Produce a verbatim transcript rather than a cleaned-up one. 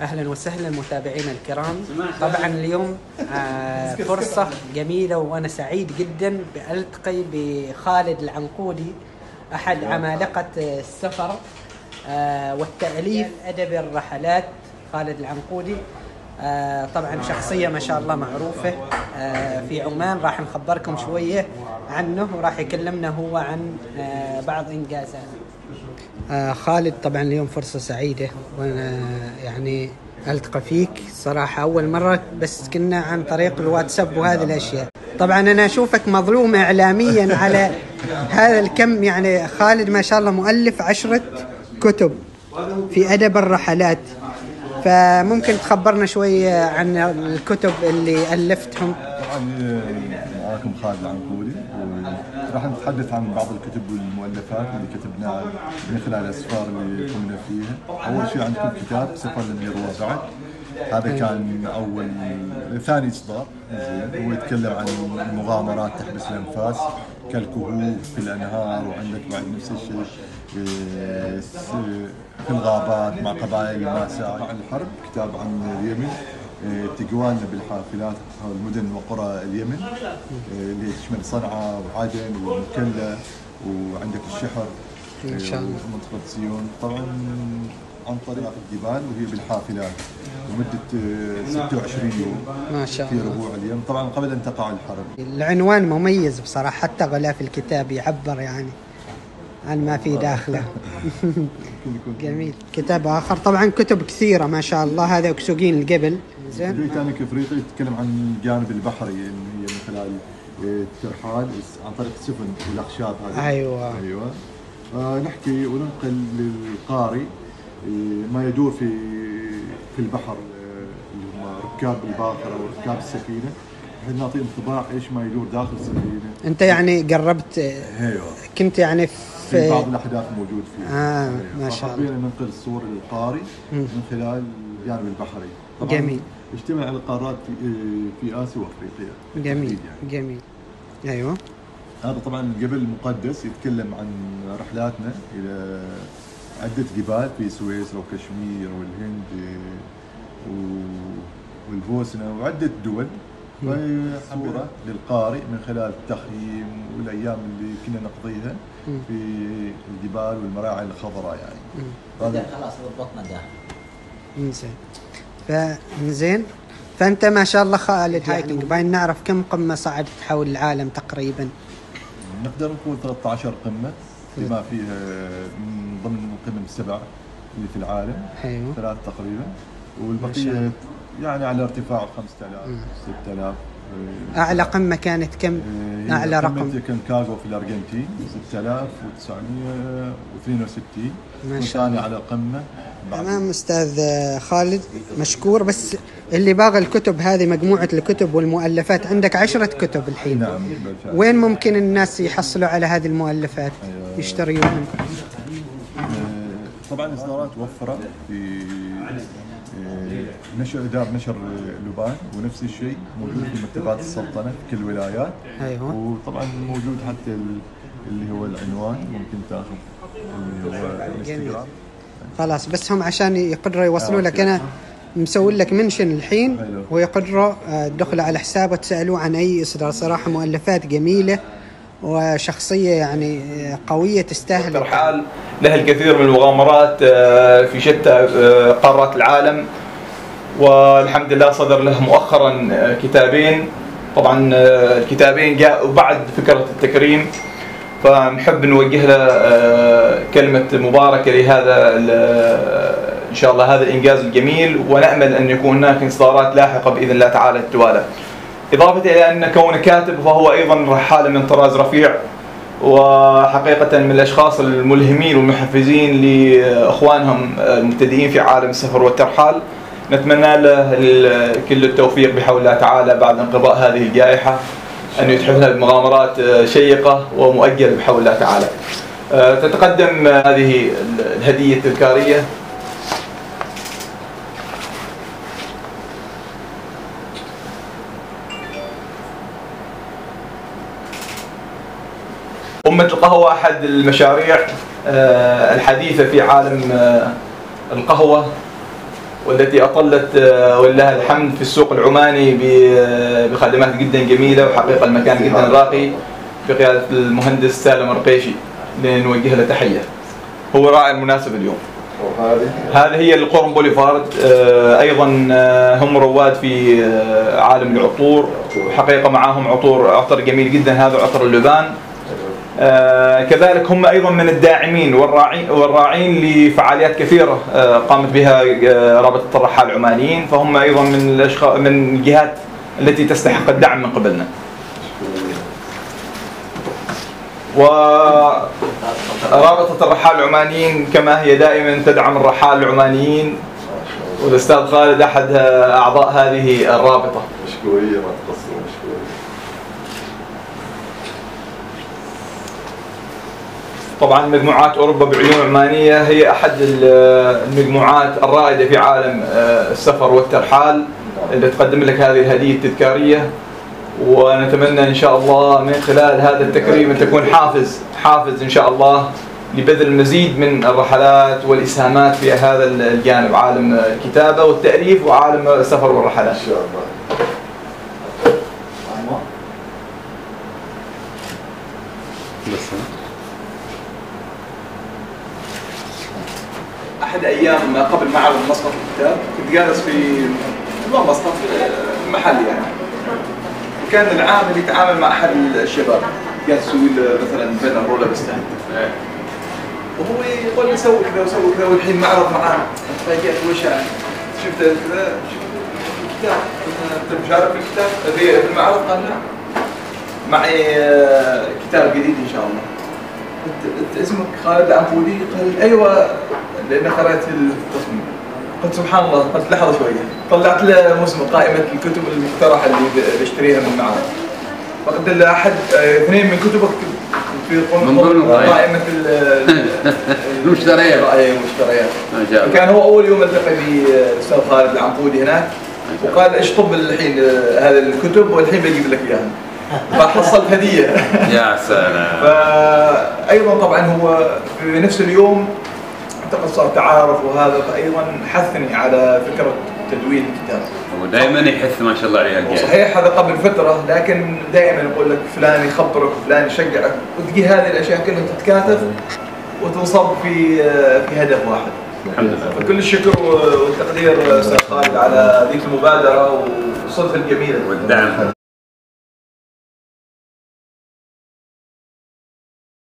أهلا وسهلا متابعينا الكرام. طبعا اليوم آه فرصة جميلة وأنا سعيد جدا بألتقي بخالد العنقودي، أحد عمالقة السفر آه والتأليف أدب الرحلات. خالد العنقودي آه طبعا شخصية ما شاء الله معروفة آه في عمان، راح نخبركم شوية عنه وراح يكلمنا هو عن آه بعض إنجازاته. آه خالد، طبعا اليوم فرصة سعيدة وأنا يعني ألتقى فيك صراحة أول مرة، بس كنا عن طريق الواتساب وهذه الأشياء. طبعا أنا أشوفك مظلوم إعلاميا على هذا الكم، يعني خالد ما شاء الله مؤلف عشرة كتب في أدب الرحلات، فممكن تخبرنا شوية عن الكتب اللي ألفتهم؟ طبعا معاكم خالد العنقودي، راح نتحدث عن بعض الكتب والمؤلفات اللي كتبناها من خلال الأسفار اللي قمنا فيها. أول شيء عندكم كتاب سفر لم يروى بعد، هذا كان أول ثاني إصدار، هو يتكلم عن المغامرات تحبس الأنفاس كالكهوف في الأنهار، وعندك بعد نفس الشيء في الغابات مع قبائل ما ساعد عن الحرب، كتاب عن اليمن، تقوالنا بالحافلات المدن وقرى اليمن اللي تشمل صنعاء وعدن ومكلا، وعندك الشحر إن شاء الله ومنطقة سيون. طبعا عن طريق الجبال وهي بالحافلات لمدة ستة وعشرين يوم ما شاء في الله ربوع اليم، طبعا قبل أن تقع الحرب. العنوان مميز بصراحة، حتى غلاف الكتاب يعبر يعني عن ما في داخله. جميل. كتاب آخر، طبعا كتب كثيرة ما شاء الله، هذا أكسجين الجبل. زين. في ثاني كفريقي يتكلم عن الجانب البحري، اللي هي من خلال الترحال عن طريق السفن والأخشاب هذه. أيوة أيوة. آه نحكي وننقل للقارئ ما يدور في في البحر، اللي هم ركاب الباخرة وركاب السفينة، بحيث نعطي انطباع ايش ما يدور داخل السفينة. أنت يعني قربت؟ أيوة. كنت يعني في, في بعض الأحداث موجود فيها. آه أيوة. ما شاء الله. ننقل الصور للقارئ من خلال الجانب البحري. طبعا جميل. يجتمع القارات في في آسيا وأفريقيا. جميل يعني. جميل. أيوة. هذا طبعا الجبل المقدس، يتكلم عن رحلاتنا إلى عدة جبال في سويسرا وكشمير والهند والبوسنة وعدة دول، فهي صورة للقارئ من خلال التخييم والأيام اللي كنا نقضيها في الجبال والمراعي الخضراء يعني. هذا خلاص ضبطنا ده. إنزين. فإنزين. فأنت ما شاء الله خالد هايكنج، باين نعرف كم قمة صعدت حول العالم تقريبا؟ نقدر نقول ثلاثة عشر قمة، بما فيها من ضمن القمم السبع اللي في العالم. أيوة. ثلاث تقريبا، والبقية يعني على ارتفاع خمسة آلاف ستة آلاف. أعلى قمة كانت كم؟ أعلى رقم كونكاغو في الأرجنتين ستة آلاف وتسعمئة واثنين وستين. ما شاء الله. على قمة. تمام أستاذ خالد، مشكور. بس اللي باغى الكتب هذه، مجموعة الكتب والمؤلفات، عندك عشرة كتب الحين. نعم. وين ممكن الناس يحصلوا على هذه المؤلفات؟ أيوة. يشتريوهم؟ طبعا إصدارات وفرة في نشر دار نشر لبان، ونفس الشيء موجود في مكتبات السلطنة في كل الولايات. أيوة. وطبعا موجود حتى اللي هو العنوان، ممكن تاخذ اللي هو الانستغرام. خلاص، بس هم عشان يقدروا يوصلوا لك، أنا مسوي لك منشن الحين ويقدروا الدخل على حسابه تسألوه عن أي إصدار. صراحة مؤلفات جميلة وشخصية يعني قوية تستاهل. ترحال له الكثير من المغامرات في شتى قارات العالم، والحمد لله صدر له مؤخرا كتابين. طبعا الكتابين جاءوا بعد فكرة التكريم، فنحب نوجه له كلمة مباركة لهذا إن شاء الله هذا الإنجاز الجميل، ونأمل أن يكون هناك إصدارات لاحقة بإذن الله تعالى التوالى. إضافة إلى أن كونه كاتب، فهو أيضا رحالة من طراز رفيع، وحقيقة من الأشخاص الملهمين والمحفزين لإخوانهم المبتدئين في عالم السفر والترحال. نتمنى له كل التوفيق بحول الله تعالى بعد انقضاء هذه الجائحة، أن يتحفنا بمغامرات شيقة ومؤجلة بحول الله تعالى. تتقدم هذه الهدية التذكارية أمة القهوة، أحد المشاريع الحديثة في عالم القهوة، والتي أطلت ولله الحمد في السوق العماني بخدمات جدا جميلة، وحقيقة المكان جدا راقي بقيادة المهندس سالم الرقيشي اللي نوجه له تحية. هو راعي المناسبة اليوم. هذه هي القرن بوليفارد، أيضا هم رواد في عالم العطور، وحقيقة معاهم عطور عطر جميل جدا، هذا عطر اللبان. آه كذلك هم أيضا من الداعمين والراعين والراعين لفعاليات كثيرة آه قامت بها آه رابطة الرحال العمانيين، فهم أيضا من الأشخاص من الجهات التي تستحق الدعم من قبلنا. ورابطة الرحال العمانيين كما هي دائما تدعم الرحال العمانيين، والأستاذ خالد أحد أعضاء هذه الرابطة. مشكورية ما تقصروا، مشكورية. طبعا مجموعات أوروبا بعيون عمانية هي أحد المجموعات الرائدة في عالم السفر والترحال اللي تقدم لك هذه الهدية التذكارية، ونتمنى إن شاء الله من خلال هذا التكريم أن تكون حافز حافز إن شاء الله لبذل المزيد من الرحلات والإسهامات في هذا الجانب، عالم الكتابة والتأليف وعالم السفر والرحلات. إن شاء الله. بس أحد أيام قبل معرض مسقط الكتاب كنت جالس في والله مسقط محل يعني، وكان العامل يتعامل مع أحد الشباب جالس يسوي مثلا بين الرولا بستان، وهو يقول لي سوي كذا وسوي كذا، والحين معرض معانا تفاجأت وش يعني شفت كذا شفت الكتاب، أنت مشارك في الكتاب في المعرض؟ قال نعم معي كتاب جديد إن شاء الله. أنت اسمك خالد العنقودي؟ قال أيوة لأن قرأت التصميم. قلت سبحان الله، قلت لحظة شوية، طلعت له مسمى قائمة الكتب المقترحة اللي بشتريها من المعرض، فقلت له أحد اثنين من كتبك في قائمة المشتريات. المشتريات ما شاء الله. كان هو أول يوم التقي بالأستاذ خالد العنقودي هناك، وقال اشطب الحين هذه الكتب والحين بجيب لك إياها. فحصلت هدية. يا سلام. فأيضا طبعا هو في نفس اليوم صار تعارف، وهذا فأيضا حثني على فكرة تدوين الكتاب. ودائما يحث ما شاء الله عليه. صحيح هذا قبل فترة، لكن دائما يقول لك فلان يخبرك وفلان يشجعك، وتجي هذه الأشياء كلها تتكاتف وتنصب في في هدف واحد. الحمد لله. فكل الشكر والتقدير أستاذ خالد على ذيك المبادرة والصدفة الجميلة والدعم.